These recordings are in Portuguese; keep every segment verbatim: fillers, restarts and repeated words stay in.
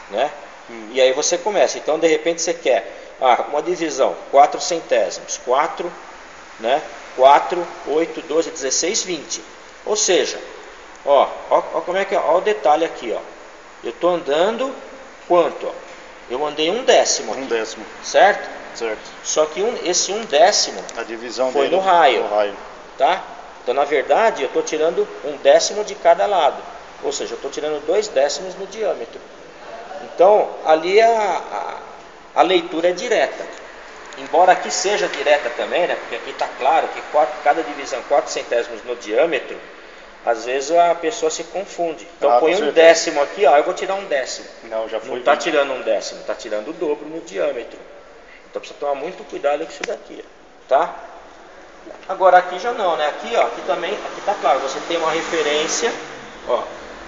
né? Hum. E aí você começa. Então, de repente, você quer ah, uma divisão, quatro centésimos, quatro, né? quatro, oito, doze, dezesseis, vinte. Ou seja, ó, ó, ó como é que é, ó o detalhe aqui, ó. Eu estou andando quanto? Ó? Eu andei um décimo aqui, um décimo, certo? Certo. Só que um, esse um décimo a divisão foi dele no raio, no raio, tá? Então, na verdade, eu estou tirando um décimo de cada lado, ou seja, eu estou tirando dois décimos no diâmetro. Então, ali a, a, a leitura é direta. Embora aqui seja direta também, né? Porque aqui está claro que quatro, cada divisão quatro centésimos no diâmetro, às vezes a pessoa se confunde. Então ah, põe um décimo aqui, ó, eu vou tirar um décimo. Não, já foi. Não está tirando um décimo, está tirando o dobro no diâmetro. Então precisa tomar muito cuidado com isso daqui, tá? Agora aqui já não, né? Aqui, ó, aqui também, aqui está claro, você tem uma referência, ó.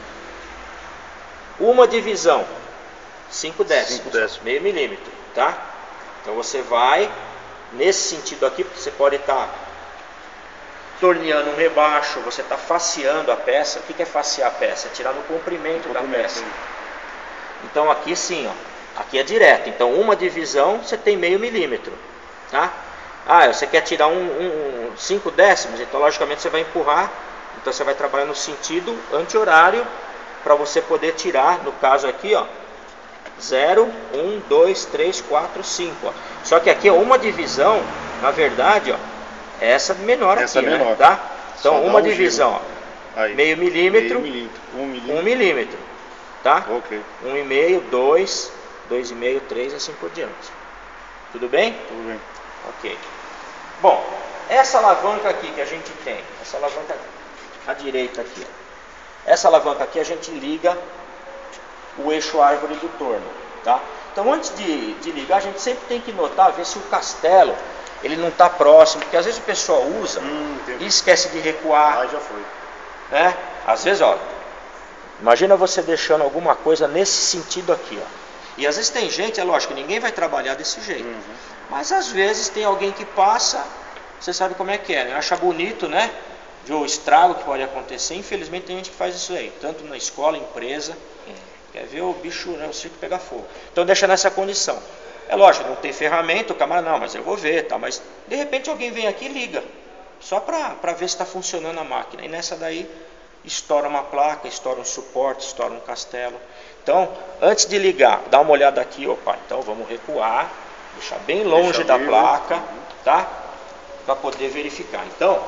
Uma divisão, cinco décimos, cinco décimos. meio milímetro, tá? Então você vai nesse sentido aqui, porque você pode estar torneando um rebaixo, você está faceando a peça. O que é facear a peça? É tirar no comprimento, no comprimento da peça. Sim. Então aqui sim, ó, aqui é direto. Então uma divisão você tem meio milímetro, tá? Ah, você quer tirar um, um, um cinco décimos, então logicamente você vai empurrar. Então você vai trabalhar no sentido anti-horário para você poder tirar, no caso aqui, ó, zero, um, dois, três, quatro, cinco. Ó. Só que aqui é uma divisão, na verdade, ó, é essa menor essa aqui, menor. Né? Tá? Então Só uma divisão, ó, aí, meio milímetro, meio milímetro, um milímetro, um milímetro, tá? Ok. Um e meio, dois, dois e meio, três, assim por diante. Tudo bem? Tudo bem. Ok. Bom, essa alavanca aqui que a gente tem, essa alavanca à direita aqui, ó. Essa alavanca aqui a gente liga o eixo árvore do torno, tá? Então antes de, de ligar, a gente sempre tem que notar, ver se o castelo ele não está próximo, porque às vezes o pessoal usa hum, e esquece de recuar. Ah, já foi. Né? Às vezes, ó, imagina você deixando alguma coisa nesse sentido aqui, ó. E às vezes tem gente, é lógico, ninguém vai trabalhar desse jeito. Uhum. Mas às vezes tem alguém que passa, você sabe como é que é, né? Acha bonito, né? Vê o estrago que pode acontecer. Infelizmente tem gente que faz isso aí, tanto na escola, empresa. Quer ver o bicho, né, o circo pegar fogo. Então deixa nessa condição. É lógico, não tem ferramenta, o camarada, não, mas eu vou ver, tá? Mas de repente alguém vem aqui e liga. Só para ver se está funcionando a máquina. E nessa daí estoura uma placa, estoura um suporte, estoura um castelo. Então, antes de ligar, dá uma olhada aqui, opa, então vamos recuar, deixar bem longe Deixa da livre. placa, tá? Para poder verificar. Então,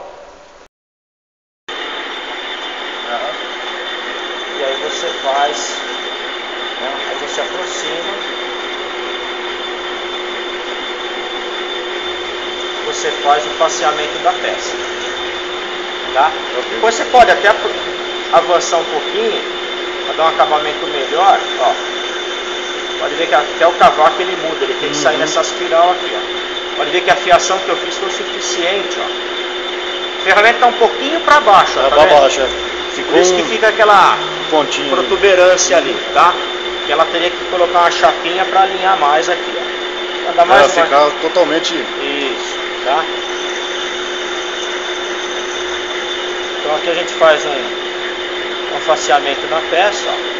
e aí você faz, né? Aí você aproxima, você faz o faceamento da peça, tá? Depois você pode até avançar um pouquinho para dar um acabamento melhor, ó. Pode ver que até o cavaco ele muda, ele tem que sair nessa espiral aqui, ó. Pode ver que a fiação que eu fiz foi o suficiente, ó. A ferramenta está um pouquinho para baixo, ó, tá para baixo, ficou por isso que fica aquela pontinha protuberância ali, tá? Que ela teria que colocar uma chapinha para alinhar mais aqui, ó. Pra dar mais ela uma... ficar totalmente... Isso, tá? Então aqui a gente faz um, um faceamento na peça, ó.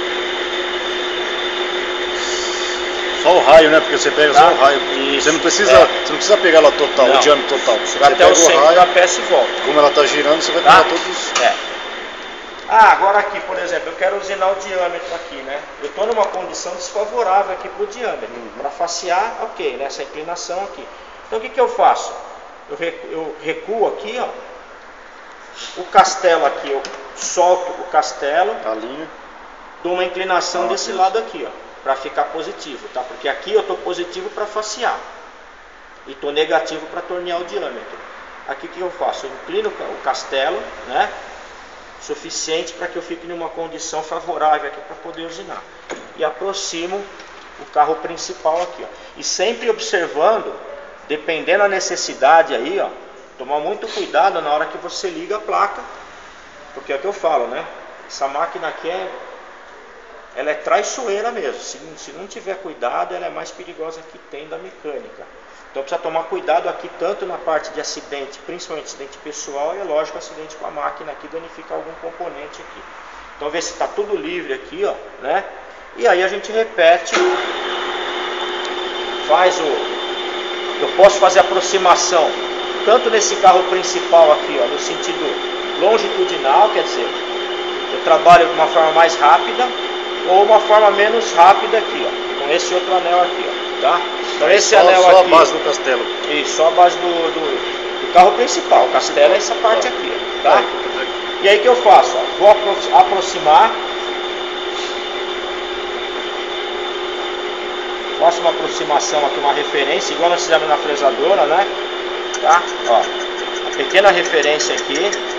Só o raio, né? Porque você pega tá? só o raio. Isso. Você não precisa, é. você não precisa pegar ela total, não. o diâmetro total. Você vai até o centro raio, da peça e volta. Como ela está girando, você vai tá? pegar todos. É. Ah, agora aqui, por exemplo, eu quero usinar o diâmetro aqui, né? Eu estou numa condição desfavorável aqui para o diâmetro. Uhum. Para facear, ok, nessa inclinação aqui. Então o que, que eu faço? Eu recuo, eu recuo aqui, ó. O castelo aqui, eu solto o castelo. A linha. Dou uma inclinação ah, desse isso. lado aqui, ó. Para ficar positivo, tá? Porque aqui eu estou positivo para facear. E estou negativo para tornear o diâmetro. Aqui o que eu faço? Eu inclino o castelo, né? Suficiente para que eu fique numa condição favorável aqui para poder usinar. E aproximo o carro principal aqui, ó. E sempre observando, dependendo da necessidade aí, ó, tomar muito cuidado na hora que você liga a placa, porque é o que eu falo, né? Essa máquina aqui é, ela é traiçoeira mesmo. Se, se não tiver cuidado, ela é mais perigosa que tem da mecânica. Então precisa tomar cuidado aqui tanto na parte de acidente, principalmente acidente pessoal, e é lógico acidente com a máquina aqui, danificar algum componente aqui. Então ver se está tudo livre aqui, ó, né? E aí a gente repete, faz o... Eu posso fazer aproximação, tanto nesse carro principal aqui, ó, no sentido longitudinal, quer dizer, eu trabalho de uma forma mais rápida, ou uma forma menos rápida aqui, ó, com esse outro anel aqui, ó, tá? Então esse só, anel só aqui... Só a base do castelo. Isso, só a base do, do, do carro principal. O castelo é essa parte aqui, ó, tá? E aí que eu faço, ó, vou apro aproximar, faço uma aproximação aqui, uma referência, igual nós fizemos na fresadora, né? Tá? Ó, uma pequena referência aqui.